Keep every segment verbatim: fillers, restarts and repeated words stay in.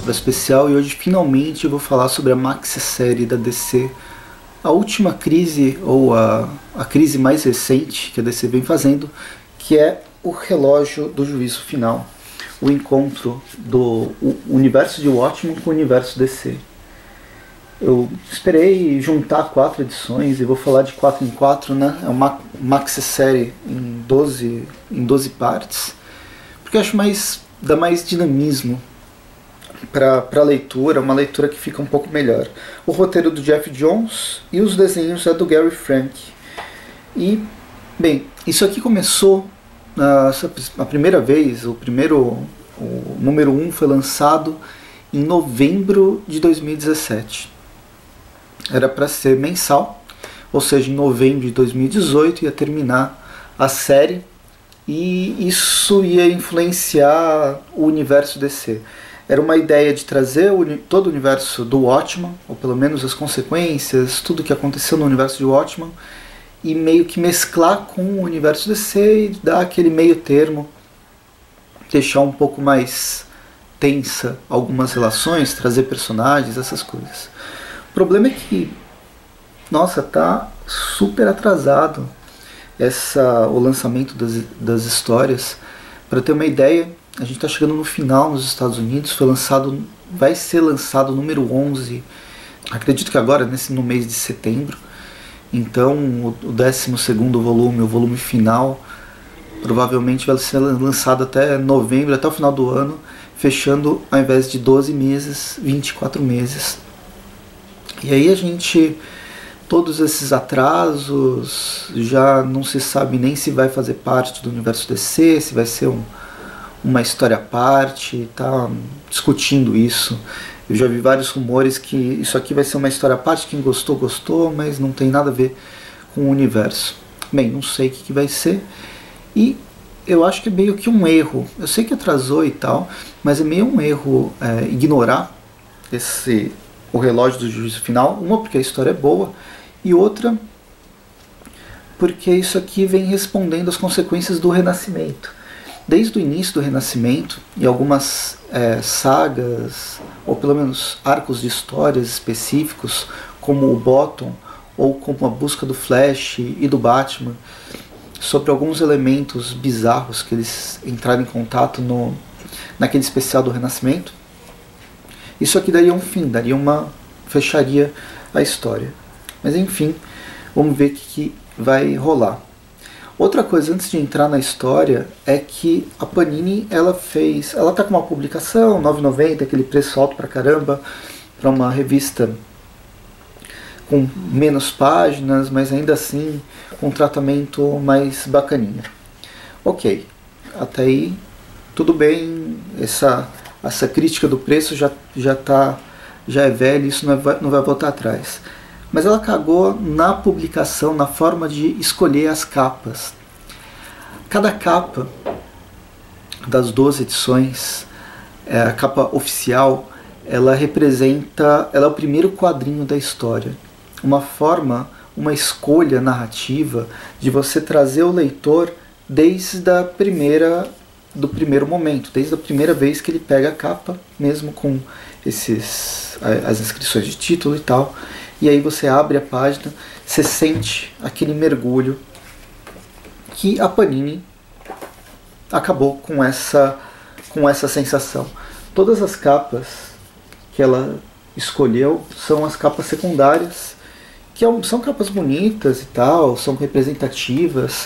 para especial e hoje finalmente eu vou falar sobre a maxi-série da D C, a última crise ou a, a crise mais recente que a D C vem fazendo, que é o relógio do juízo final, o encontro do o universo de Watchmen com o universo D C. Eu esperei juntar quatro edições e vou falar de quatro em quatro, né? É uma maxi-série em doze, em doze partes, porque eu acho mais, dá mais dinamismo para a leitura, uma leitura que fica um pouco melhor. O roteiro do Geoff Johns e os desenhos é do Gary Frank. E, bem, isso aqui começou a, a primeira vez, o primeiro, o número um foi lançado em novembro de dois mil e dezessete. Era para ser mensal, ou seja, em novembro de dois mil e dezoito ia terminar a série e isso ia influenciar o universo D C. Era uma ideia de trazer o, todo o universo do Watchmen, ou pelo menos as consequências, tudo que aconteceu no universo de Watchmen, e meio que mesclar com o universo D C e dar aquele meio termo, deixar um pouco mais tensa algumas relações, trazer personagens, essas coisas. O problema é que, nossa, tá super atrasado essa, o lançamento das, das histórias. Para ter uma ideia, a gente está chegando no final nos Estados Unidos, foi lançado, vai ser lançado o número onze, acredito que agora, nesse, no mês de setembro. Então o, o décimo segundo volume, o volume final, provavelmente vai ser lançado até novembro, até o final do ano, fechando ao invés de doze meses, vinte e quatro meses. E aí a gente, todos esses atrasos, já não se sabe nem se vai fazer parte do universo D C, se vai ser um, uma história à parte, tá discutindo isso. Eu já vi vários rumores que isso aqui vai ser uma história à parte, quem gostou, gostou, mas não tem nada a ver com o universo. Bem, não sei o que, que vai ser, e eu acho que é meio que um erro. Eu sei que atrasou e tal, mas é meio um erro é, ignorar esse... o relógio do juízo final, uma porque a história é boa, e outra porque isso aqui vem respondendo às consequências do Renascimento. Desde o início do Renascimento, e algumas é, sagas, ou pelo menos arcos de histórias específicos, como o Bottom, ou como a busca do Flash e do Batman, sobre alguns elementos bizarros que eles entraram em contato no, naquele especial do Renascimento, isso aqui daria um fim, daria uma... fecharia a história. Mas enfim, vamos ver o que vai rolar. Outra coisa, antes de entrar na história, é que a Panini, ela fez... ela tá com uma publicação, nove reais e noventa centavos, aquele preço alto pra caramba, para uma revista com menos páginas, mas ainda assim com um tratamento mais bacaninha. Ok, até aí tudo bem, essa... essa crítica do preço já, já, tá, já é velha, isso não vai, não vai voltar atrás. Mas ela cagou na publicação, na forma de escolher as capas. Cada capa das doze edições, é, a capa oficial, ela representa, ela é o primeiro quadrinho da história. Uma forma, uma escolha narrativa de você trazer o leitor desde a primeira... do primeiro momento, desde a primeira vez que ele pega a capa, mesmo com esses, as inscrições de título e tal, e aí você abre a página, você sente aquele mergulho que a Panini acabou com essa, com essa sensação. Todas as capas que ela escolheu são as capas secundárias, que são capas bonitas e tal, são representativas,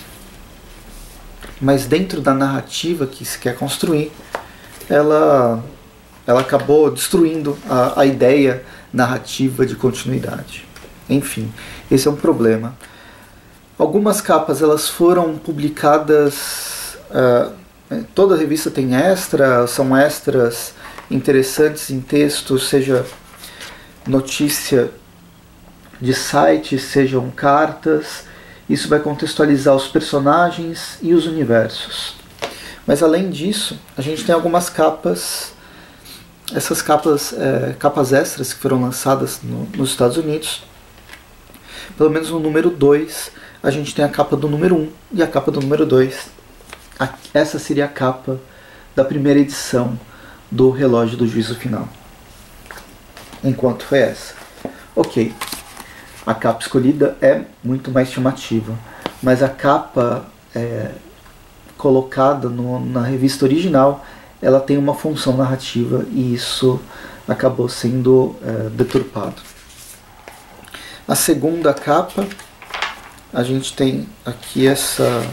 mas dentro da narrativa que se quer construir, ela, ela acabou destruindo a, a ideia narrativa de continuidade. Enfim, esse é um problema. Algumas capas elas foram publicadas, uh, toda a revista tem extra, são extras interessantes em texto, seja notícia de site, sejam cartas. Isso vai contextualizar os personagens e os universos. Mas além disso, a gente tem algumas capas, essas capas, é, capas extras que foram lançadas no, nos Estados Unidos. Pelo menos no número dois, a gente tem a capa do número um e a capa do número dois. Essa seria a capa da primeira edição do relógio do juízo final. Enquanto foi essa. Ok, a capa escolhida é muito mais chamativa, mas a capa é, colocada no, na revista original, ela tem uma função narrativa e isso acabou sendo é, deturpado. A segunda capa, a gente tem aqui essa...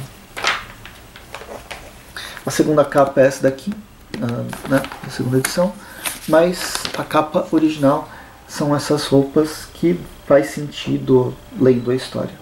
A segunda capa é essa daqui, uh, né, a segunda edição, mas a capa original são essas roupas que faz sentido lendo a história.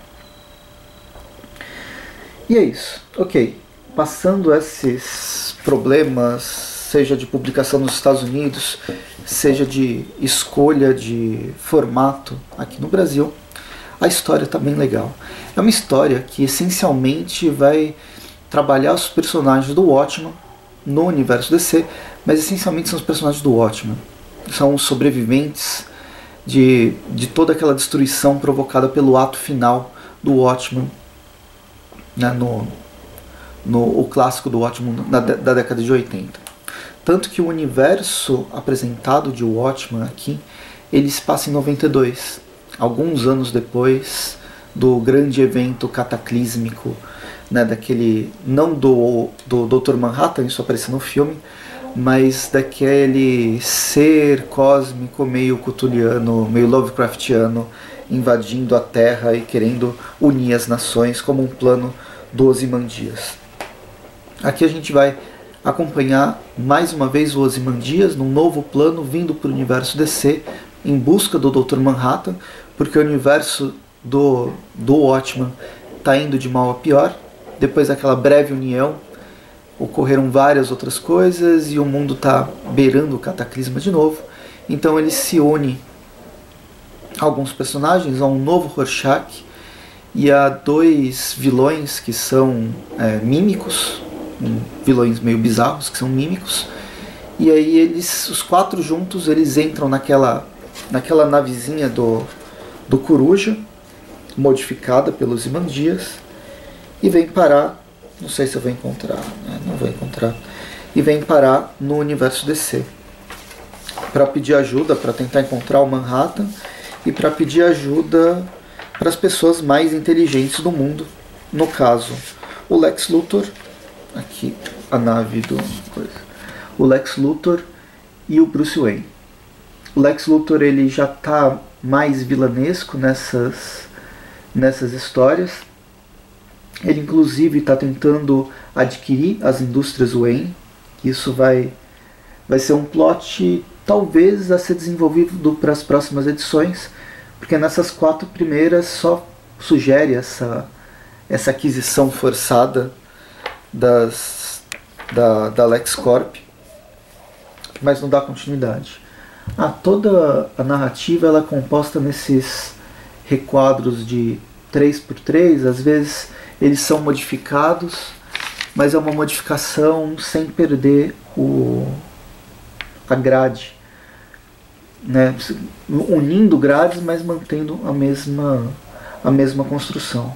E é isso. Ok, passando esses problemas, seja de publicação nos Estados Unidos, seja de escolha de formato aqui no Brasil, a história está bem legal. É uma história que essencialmente vai trabalhar os personagens do Watchmen no universo D C, mas essencialmente são os personagens do Watchmen. São os sobreviventes de, de toda aquela destruição provocada pelo ato final do Watchmen, né, no, no o clássico do Watchmen da, da década de oitenta. Tanto que o universo apresentado de Watchmen aqui, ele se passa em noventa e dois, alguns anos depois do grande evento cataclísmico, né, daquele, não do, do doutor Manhattan, isso aparece no filme, mas daquele ser cósmico meio cthulhiano, meio Lovecraftiano, invadindo a Terra e querendo unir as nações como um plano do Ozymandias. Aqui a gente vai acompanhar mais uma vez o Ozymandias num novo plano vindo para o universo D C em busca do doutor Manhattan, porque o universo do, do Watchmen está indo de mal a pior. Depois daquela breve união, ocorreram várias outras coisas e o mundo está beirando o cataclisma de novo. Então ele se une a alguns personagens, a um novo Rorschach e a dois vilões que são é, mímicos, vilões meio bizarros que são mímicos. E aí eles, os quatro juntos, eles entram naquela, naquela navezinha do, do Coruja, modificada pelos Ozymandias, e vem parar, não sei se eu vou encontrar, né? Não vou encontrar, e vem parar no universo D C para pedir ajuda, para tentar encontrar o Manhattan e para pedir ajuda para as pessoas mais inteligentes do mundo, no caso o Lex Luthor, aqui a nave do coisa, o Lex Luthor e o Bruce Wayne. O Lex Luthor, ele já está mais vilanesco nessas nessas histórias. Ele inclusive está tentando adquirir as indústrias Wayne. Isso vai, vai ser um plot talvez a ser desenvolvido para as próximas edições, porque nessas quatro primeiras só sugere essa, essa aquisição forçada das, da, da LexCorp, mas não dá continuidade. Ah, toda a narrativa ela é composta nesses requadros de três por três, às vezes eles são modificados, mas é uma modificação sem perder o, a grade, né? Unindo grades, mas mantendo a mesma, a mesma construção,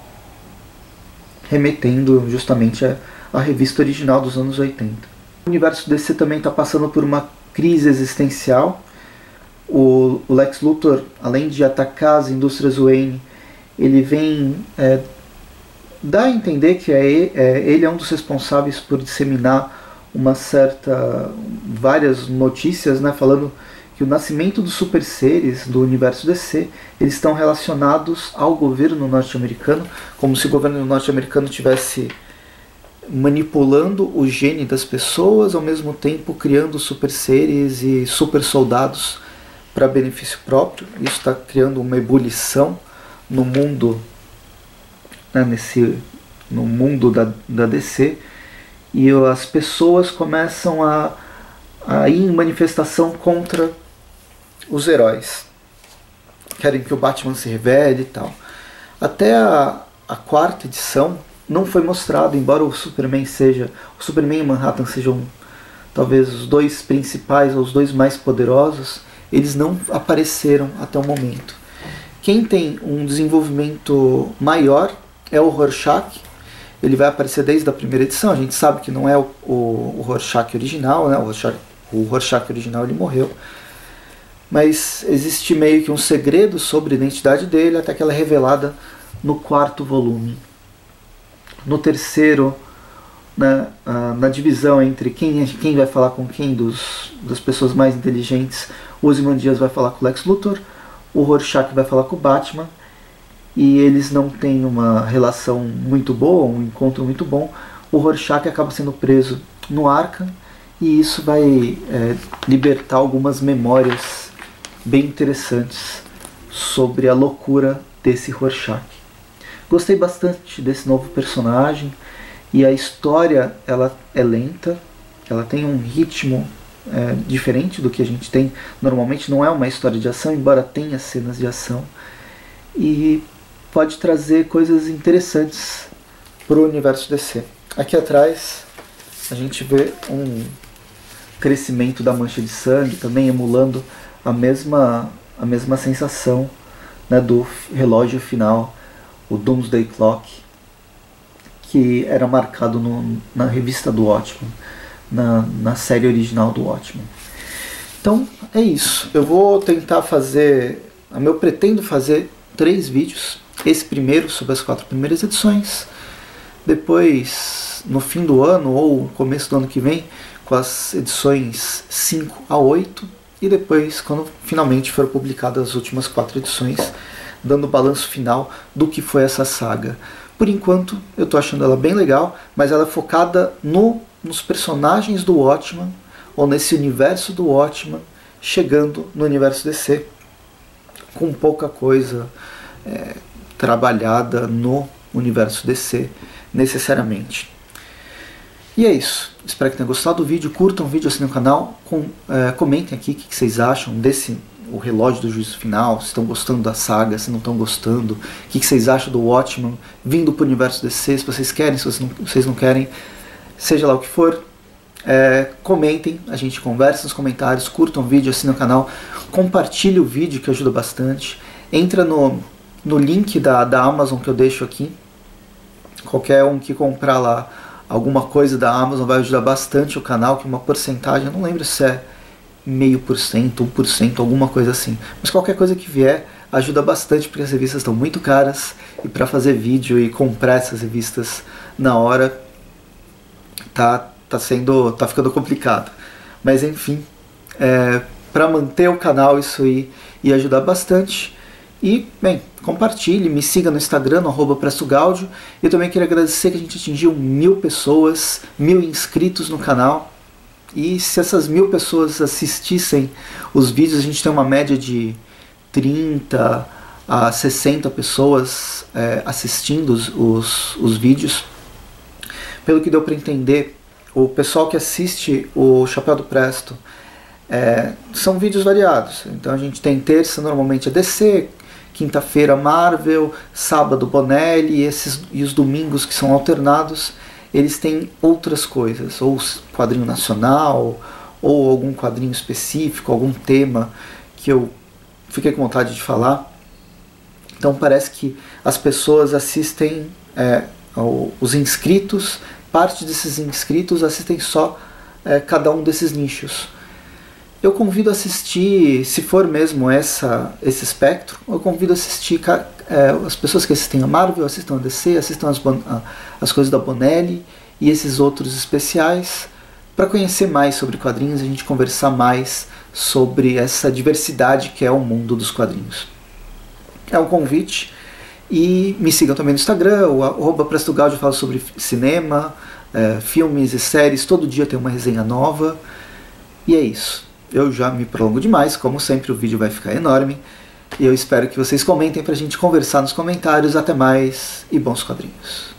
remetendo justamente à, à revista original dos anos oitenta. O universo D C também está passando por uma crise existencial. O, o Lex Luthor, além de atacar as indústrias Wayne, ele vem é, dar a entender que é, é, ele é um dos responsáveis por disseminar uma certa, várias notícias, né, falando que o nascimento dos super seres do universo D C, eles estão relacionados ao governo norte-americano, como se o governo norte-americano tivesse manipulando o gene das pessoas, ao mesmo tempo criando super seres e super soldados para benefício próprio. Isso está criando uma ebulição no mundo, né, nesse, no mundo da, da D C, e as pessoas começam a, a ir em manifestação contra os heróis. Querem que o Batman se revele e tal. Até a, a quarta edição não foi mostrado, embora o Superman seja, o Superman e Manhattan sejam talvez os dois principais ou os dois mais poderosos, eles não apareceram até o momento. Quem tem um desenvolvimento maior é o Rorschach. Ele vai aparecer desde a primeira edição. A gente sabe que não é o, o, o Rorschach original, né? o, Rorschach, O Rorschach original ele morreu, mas existe meio que um segredo sobre a identidade dele até que ela é revelada no quarto volume. No terceiro, na, na divisão entre quem, quem vai falar com quem dos, das pessoas mais inteligentes, o Ozymandias vai falar com o Lex Luthor, o Rorschach vai falar com o Batman, e eles não têm uma relação muito boa, um encontro muito bom. O Rorschach acaba sendo preso no Arkham, e isso vai é, libertar algumas memórias bem interessantes sobre a loucura desse Rorschach. Gostei bastante desse novo personagem, e a história ela é lenta, ela tem um ritmo é, diferente do que a gente tem normalmente. Não é uma história de ação, embora tenha cenas de ação, e pode trazer coisas interessantes para o universo D C. Aqui atrás a gente vê um crescimento da mancha de sangue, também emulando a mesma, a mesma sensação, né, do relógio final, o Doomsday Clock, que era marcado no, na revista do Watchmen, na, na série original do Watchmen. Então é isso. Eu vou tentar fazer, eu pretendo fazer três vídeos. Esse primeiro sobre as quatro primeiras edições, depois no fim do ano ou começo do ano que vem com as edições cinco a oito, e depois quando finalmente foram publicadas as últimas quatro edições, dando o balanço final do que foi essa saga. Por enquanto eu estou achando ela bem legal, mas ela é focada no, nos personagens do Watchmen, ou nesse universo do Watchmen, chegando no universo D C, com pouca coisa é, trabalhada no universo D C necessariamente. E é isso. Espero que tenham gostado do vídeo. Curtam o vídeo, assinem o canal, com, é, comentem aqui o que, que vocês acham desse o relógio do juízo final, se estão gostando da saga, se não estão gostando, o que, que vocês acham do Watchmen vindo para o universo D C, se vocês querem, se vocês não, vocês não querem, seja lá o que for. É, comentem, a gente conversa nos comentários, curtam o vídeo, assinem o canal, compartilhe o vídeo que ajuda bastante. Entra no, no link da, da Amazon que eu deixo aqui. Qualquer um que comprar lá alguma coisa da Amazon vai ajudar bastante o canal, que uma porcentagem, eu não lembro se é meio por cento, um por cento, alguma coisa assim. Mas qualquer coisa que vier ajuda bastante, porque as revistas estão muito caras, e para fazer vídeo e comprar essas revistas na hora tá, tá, sendo, tá ficando complicado. Mas enfim, é, para manter o canal isso aí ia ajudar bastante. E, bem, compartilhe, me siga no Instagram, no arroba Presto Gáudio. Eu também queria agradecer que a gente atingiu mil pessoas, mil inscritos no canal. E se essas mil pessoas assistissem os vídeos, a gente tem uma média de trinta a sessenta pessoas é, assistindo os, os, os vídeos. Pelo que deu para entender, o pessoal que assiste o Chapéu do Presto é, são vídeos variados. Então a gente tem terça, normalmente é D C, quinta-feira Marvel, sábado Bonelli, e, esses, e os domingos que são alternados, eles têm outras coisas, ou quadrinho nacional, ou algum quadrinho específico, algum tema que eu fiquei com vontade de falar. Então parece que as pessoas assistem, é, os inscritos, parte desses inscritos assistem só é, cada um desses nichos. Eu convido a assistir, se for mesmo essa, esse espectro, eu convido a assistir é, as pessoas que assistem a Marvel, assistam a D C, assistam as, as coisas da Bonelli e esses outros especiais, para conhecer mais sobre quadrinhos e a gente conversar mais sobre essa diversidade que é o mundo dos quadrinhos. É um convite, e me sigam também no Instagram, o arroba Presto Gáudio, fala sobre cinema, é, filmes e séries, todo dia tem uma resenha nova, e é isso. Eu já me prolongo demais, como sempre o vídeo vai ficar enorme, e eu espero que vocês comentem pra gente conversar nos comentários. Até mais e bons quadrinhos.